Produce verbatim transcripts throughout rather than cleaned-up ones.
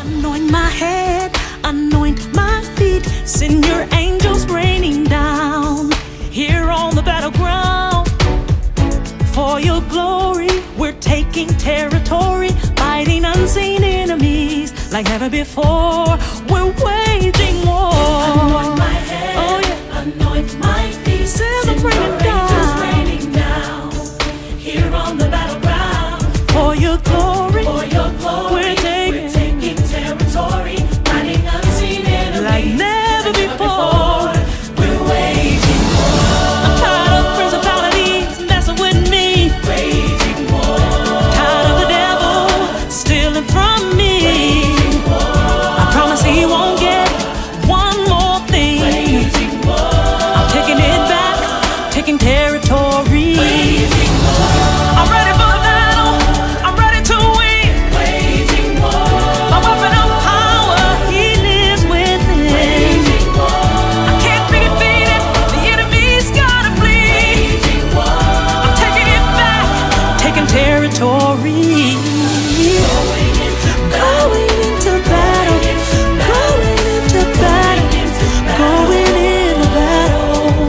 Anoint my head, anoint my feet. Send your angels raining down here on the battleground. For your glory, we're taking territory, fighting unseen enemies like never before. We're waging war. Anoint my head, oh, yeah. Anoint my feet. Send the raining down. raining down here on the battleground. For your glory, for your glory, we're taking, we're taking territory, fighting unseen enemies like never like before. Never before. We're waging war. I'm tired of principalities messing with me. Waging war. Tired of the devil stealing from me. Waging war. I promise he won't get one more thing. Waging war. I'm taking it back, taking territory. Waging war. I'm ready for the battle. I'm ready to win. Waging war. My weapon of power, he lives within. Waging war. I can't be defeated. The enemy's gotta flee. Waging war. I'm taking it back, taking territory. Going into Going into battle, going into battle, going into battle.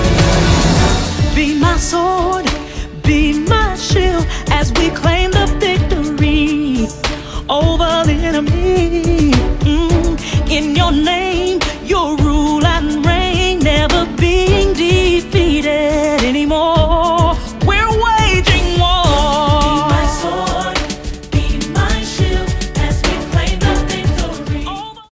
Be my sword, be my shield, as we claim the victory over the enemy. Mm, in your name.